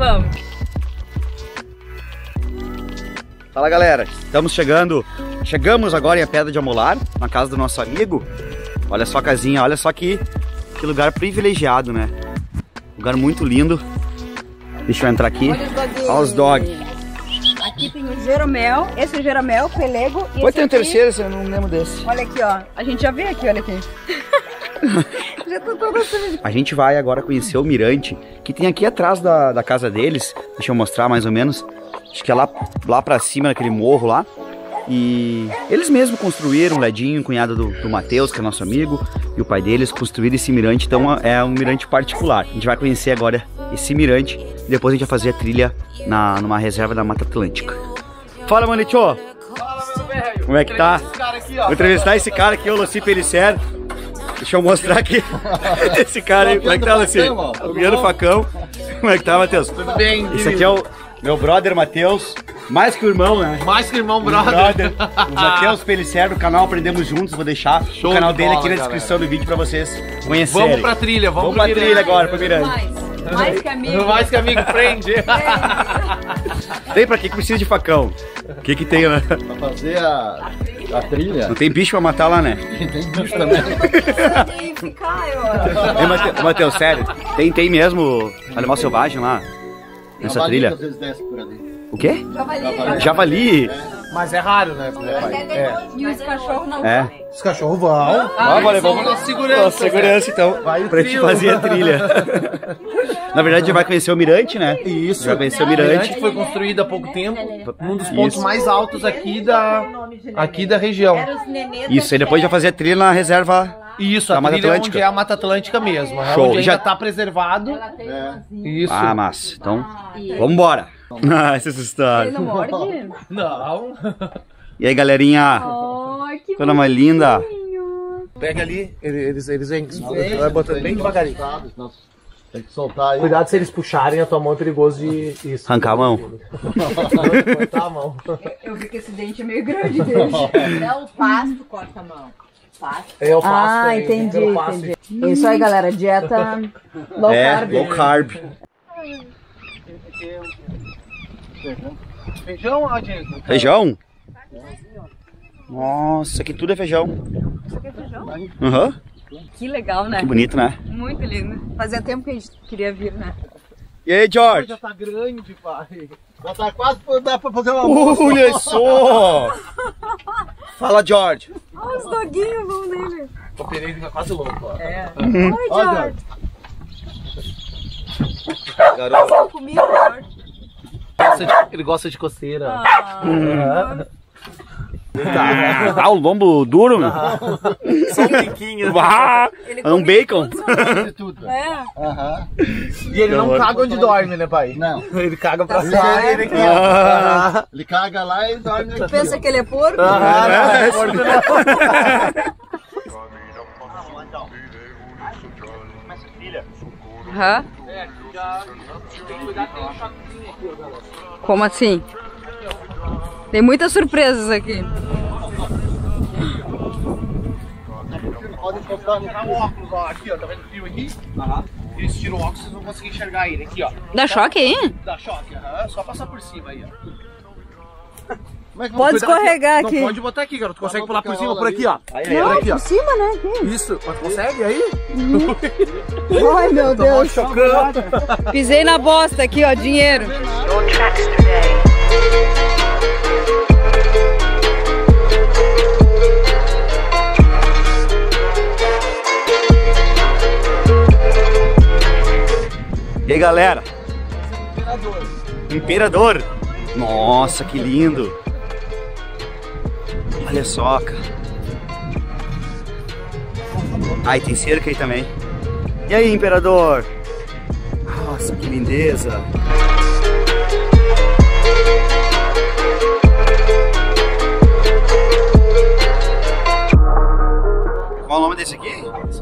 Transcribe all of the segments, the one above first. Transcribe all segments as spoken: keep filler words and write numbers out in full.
Vamos. Fala galera, estamos chegando, chegamos agora em a Pedra de Amolar, na casa do nosso amigo. Olha só a casinha, olha só que, que lugar privilegiado, né? Lugar muito lindo. Deixa eu entrar aqui. Olha os dogs. Aqui tem o Jeromel, esse é o Jeromel, pelego. E Pode ter um aqui, terceiro, eu não lembro desse. olha aqui, ó. A gente já veio aqui, olha aqui. Já tô toda assim. A gente vai agora conhecer o mirante, que tem aqui atrás da, da casa deles. Deixa eu mostrar mais ou menos. Acho que é lá, lá pra cima, naquele morro lá. E eles mesmos construíram, o Ledinho, o cunhado do, do Matheus, que é nosso amigo, e o pai deles construíram esse mirante. Então é um mirante particular. A gente vai conhecer agora esse mirante e depois a gente vai fazer a trilha na, numa reserva da Mata Atlântica. Fala, Manitio! Fala, meu velho! Como é que tá? Aqui, ó. Vou entrevistar esse cara aqui, o Luci Pellicer. Deixa eu mostrar aqui esse cara aí. Como é que tá, Luci? O Guiano Facão. Como é que tá, Matheus? Tudo bem, Esse aqui é o meu brother, Matheus. Mais que o irmão, né? mais que irmão, O brother. brother. O Matheus Pellicer do canal Aprendemos Juntos. Vou deixar Show o canal de dele bola, aqui na galera. descrição do vídeo pra vocês conhecerem. Vamos pra trilha, vamos, Vamos pra pro trilha mirante. agora, pra Mirante. Mais. Mais que amigo. Mais que amigo, prende. Tem pra que que precisa de facão? O que que tem, né? Pra fazer a, a trilha, Não tem bicho pra matar lá, né? tem bicho também. Tem que ficar, ó. Ei, Matheus, Matheus, sério, tem, tem mesmo animal selvagem lá? Nessa Javali, trilha? às vezes desce por ali. O quê? Javali. Javali? Mas é raro, né? E os cachorros não É. comem. Os cachorros vão. Ah, valeu, vamos na segurança. Ó, segurança então, Vai o pra gente trio. fazer a trilha. Na verdade, a gente vai conhecer o mirante, né? Isso. Vai conhecer o O mirante mirante. foi construído há pouco tempo, um dos pontos Isso. mais altos aqui da, aqui da região. Isso, e depois já fazer a trilha na reserva. Isso, Da a Mata trilha Atlântica. onde é a Mata Atlântica mesmo, é Show. onde Já- ainda tá preservado. É. Isso. Ah, massa. Então, vambora. Ah, essa Ele história. não morde? Não. E aí, galerinha? Ai, que Coisa mais linda. bonitinho. Pega ali, eles, eles vêm. Vai botando bem devagarinho. Tem que soltar aí. Cuidado se eles puxarem, a tua mão é perigoso de isso. Arrancar a mão. Cortar a mão. Eu vi que esse dente é meio grande dele. Não, o pasto corta a mão. Pasto. É, eu faço Ah, também, entendi, eu faço. entendi. É isso aí, galera. Dieta low É, carb. low carb. Feijão, Adilson? Feijão? Nossa, aqui tudo é feijão. Isso aqui é feijão? Aham. Que legal, né? Que bonito, né? Muito lindo. Fazia tempo que a gente queria vir, né? E aí, George? Já tá grande, pai. Já tá quase pra, dá pra fazer uma almoço. Olha só! Fala, George. Olha os doguinhos, vão nele. O Pereira fica quase louco, ó. É. Uhum. Oi, Ó, George. Garoto. Fala comigo, George. Gosta de- Ele gosta de coceira. Ah, Ah, o lombo duro, meu. Só um biquinho. Ah, ele é um come bacon. De tudo. É. Aham. E ele não caga onde dorme, né, pai? Não. Ele caga pra Tá cá. certo. Ele Ah, Ele caga lá e dorme aqui. Pensa que ele é porco? Ah, não, é porco, não. Hã? Como assim? Tem muitas surpresas aqui. Pode encostar no Tá o óculos, ó, aqui, ó, tá vendo o fio aqui? Aham. Eles tiram o óculos, vocês vão conseguir enxergar ele aqui, ó. Dá choque aí? Dá choque, aham. Só passar por cima aí, ó. Como é que Pode Cuidado escorregar Não aqui. pode botar aqui, garoto. Consegue Tá pular bom, por cima, rola por ali. aqui, ó. Não, Por aqui, ó. por cima, né? Aqui. Isso, mas consegue aí? Ai, meu Tomou um Deus. chocão. Pisei na bosta aqui, ó, dinheiro. E aí, galera? Imperador. Nossa, que lindo. Olha só, cara. Ai, tem cerca aí também. E aí, Imperador? Nossa, que lindeza. Qual o nome desse aqui?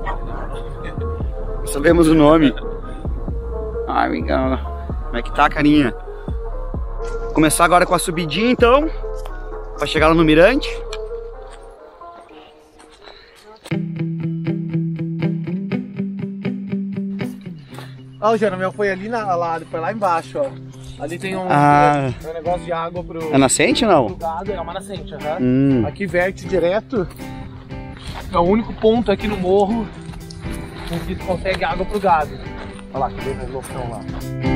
Sabemos o nome. Ai, amigão. Como é que tá, carinha? Vou começar agora com a subidinha, então. Pra chegar lá no mirante. Ah, o Jeromel foi ali, na, lá, foi lá embaixo, ó. Ali tem um, Ah. um negócio de água pro, É nascente ou não? pro gado, é uma nascente, aham. Hum. Aqui verte direto. É o único ponto aqui no morro em que consegue água pro gado. Olha lá, que vem o loucão lá.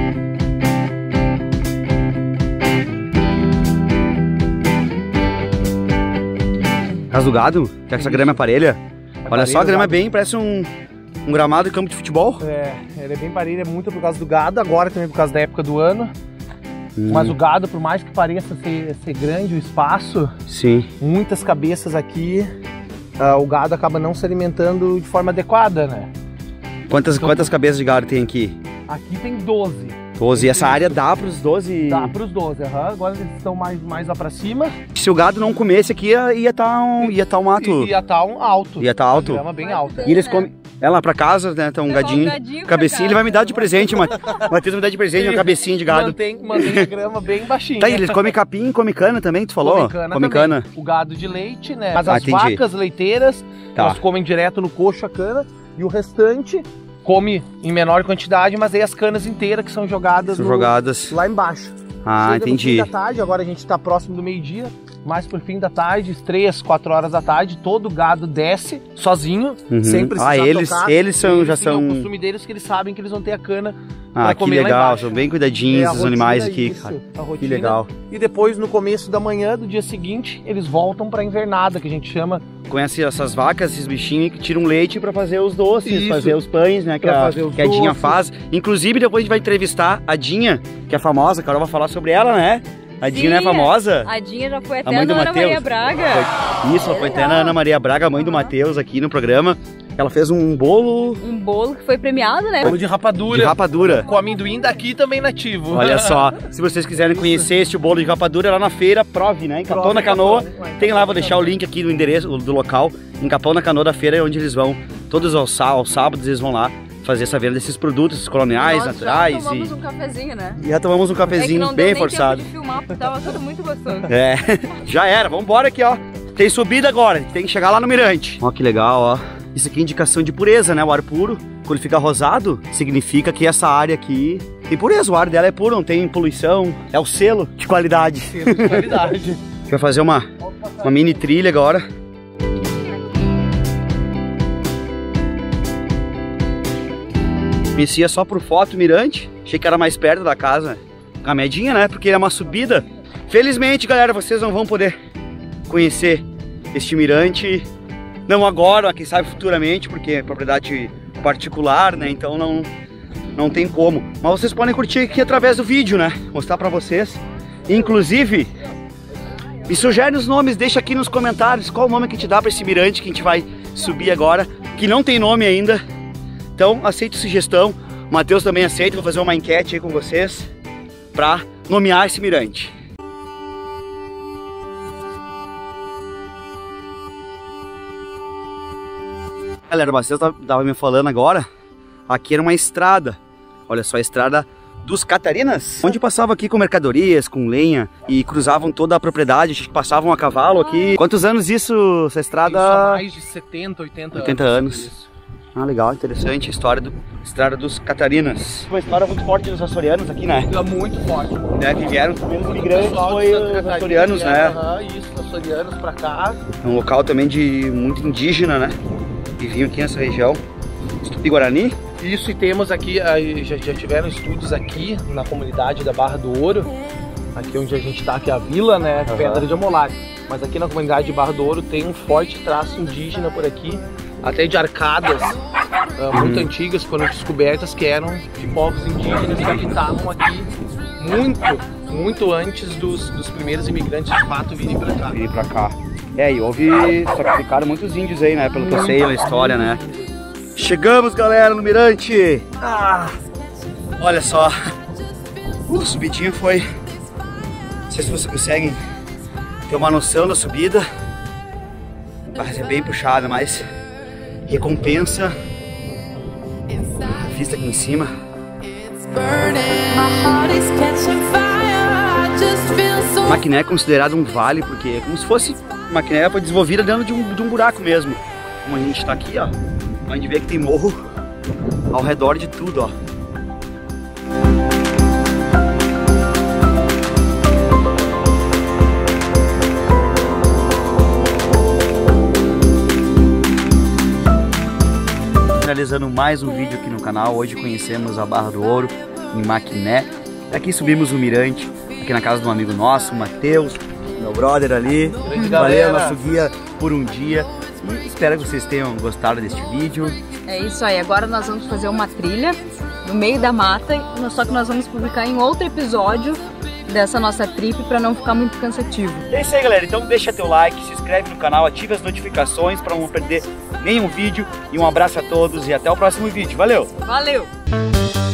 Casa do gado? Que essa grama é parelha? Olha só, a grama é bem, parece um, um gramado de campo de futebol. É, ele é bem parelho, é muito por causa do gado, agora também por causa da época do ano. Hum. Mas o gado, por mais que pareça ser, ser grande o espaço, Sim. muitas cabeças aqui, ah, o gado acaba não se alimentando de forma adequada, né? Quantas, quantas cabeças de gado tem aqui? Aqui tem doze. doze. E essa área dá para os doze? Dá para os doze, aham. Agora eles estão mais, mais lá para cima. Se o gado não comesse aqui, ia estar tá um, ia tá um mato. E ia estar um alto. Ia estar tá alto. Uma grama bem alta. E eles comem. É lá pra casa, né? Tá um Levar um gadinho. gadinho pra Cabecinha, casa. ele vai me dar de presente, mas Matheus vai me dar de presente uma cabecinha de gado. Mantém, mantém a grama bem baixinha. Tá, e eles comem capim, comem cana também, tu falou? Comem cana Comem também. cana. O gado de leite, né? Mas Ah, as entendi. vacas leiteiras, Tá. elas comem direto no coxo a cana. E o restante come em menor quantidade, mas aí as canas inteiras que são jogadas, São no- jogadas. lá embaixo. Ah, Chega entendi. no fim da tarde, agora a gente está próximo do meio-dia, mais pro fim da tarde, três, quatro horas da tarde, todo o gado desce sozinho, Uhum. sem precisar Ah, eles- tocar. eles são- Eles já têm são- o costume deles que eles sabem que eles vão ter a cana Ah, pra que comer lá legal. embaixo. São bem É, cuidadinhos a os rotina animais é aqui, isso, cara. a rotina. Que legal. E depois, no começo da manhã do dia seguinte, eles voltam pra invernada, que a gente chama. Conhece essas vacas, esses bichinhos que tiram leite pra fazer os doces, Isso. fazer os pães, né? Que Pra a, fazer os que a Dinha doces. faz. Inclusive, depois a gente vai entrevistar a Dinha, que é famosa. A Carol vai falar sobre ela, né? A Dinha não é Sim, famosa? A Dinha já foi A até mãe a do Ana Matheus. Maria Braga. Foi- Isso, ela foi até na Ana Maria Braga, mãe do Matheus, aqui no programa. Ela fez um bolo Um bolo que foi premiado, né? Bolo de rapadura. de rapadura. Com amendoim daqui também nativo. Olha só, se vocês quiserem conhecer este bolo de rapadura lá na feira, prove, né? Em Capão Prove, na Canoa. Capão. Tem lá, vou deixar o link aqui do endereço do local. Em Capão na Canoa da feira é onde eles vão. Todos aos, sá- aos sábados eles vão lá fazer essa venda desses produtos coloniais, Nós naturais. já tomamos E, um cafezinho, né? e já tomamos um É que cafezinho não bem deu nem forçado. tempo de filmar, porque tava tudo muito gostoso. É, já era. Vamos embora aqui, ó. Tem subida agora, tem que chegar lá no mirante. Ó, que legal, ó. Isso aqui é indicação de pureza, né? O ar puro, quando fica rosado, significa que essa área aqui tem pureza. O ar dela é puro, não tem poluição. É o selo de qualidade. Selo de qualidade. A gente vai fazer uma, uma mini trilha agora. Conhecia só por foto o mirante. Achei que era mais perto da casa. Caminhadinha, né? Porque é uma subida. Felizmente, galera, vocês não vão poder conhecer este mirante. Não agora, quem sabe futuramente, porque é propriedade particular, né? Então não, não tem como. Mas vocês podem curtir aqui através do vídeo, né? Mostrar pra vocês. Inclusive, me sugere os nomes, deixa aqui nos comentários qual o nome que te dá pra esse mirante que a gente vai subir agora, que não tem nome ainda. Então, aceito sugestão. O Matheus também aceita, vou fazer uma enquete aí com vocês pra nomear esse mirante. Galera, o Matheus tava me falando agora, aqui era uma estrada. Olha só, a estrada dos Catarinas, onde passava aqui com mercadorias, com lenha e cruzavam toda a propriedade, acho que passavam a cavalo aqui. Quantos anos isso, essa estrada? Isso há mais de setenta, oitenta, oitenta anos. Isso. Ah, legal, interessante a história do Estrada dos Catarinas. Uma história muito forte dos açorianos aqui, né? É muito forte. É, que vieram os primeiros imigrantes, Pessoal foi de Santa os Catarina, açorianos, né? Aham, isso, açorianos pra cá. É um local também de muito indígena, né? Que vinham aqui nessa região. Tupi-Guarani. Isso, e temos aqui, aí já, já tiveram estudos aqui na comunidade da Barra do Ouro, aqui onde a gente tá, aqui é a vila, né, Uhum. Pedra de Amolari. Mas aqui na comunidade de Barra do Ouro tem um forte traço indígena por aqui, até de arcadas uh, muito Uhum. antigas foram descobertas que eram de povos indígenas que habitavam aqui muito, muito antes dos, dos primeiros imigrantes de fato virem para cá. Virem pra cá. É, e houve, sacrificaram muitos índios aí, né? Pelo que eu sei, a história, né? Chegamos, galera, no mirante! Ah, olha só, o subidinho foi... Não sei se vocês conseguem ter uma noção da subida. Mas é bem puxada, mas recompensa a vista aqui em cima. Maquiné é considerado um vale porque é como se fosse Maquiné foi desenvolvida dentro de um, de um buraco mesmo. Como a gente está aqui, ó, a gente vê que tem morro ao redor de tudo, ó. finalizando mais um vídeo aqui no canal. Hoje conhecemos a Barra do Ouro, em Maquiné. Aqui subimos o mirante, aqui na casa de um amigo nosso, Matheus, meu brother ali. Grande Valeu, galera. nosso guia por um dia. E espero que vocês tenham gostado deste vídeo. É isso aí, agora nós vamos fazer uma trilha no meio da mata, só que nós vamos publicar em outro episódio dessa nossa trip para não ficar muito cansativo. É isso aí, galera. Então deixa teu like, se inscreve no canal, ative as notificações para não perder nenhum vídeo. E um abraço a todos e até o próximo vídeo. Valeu! Valeu!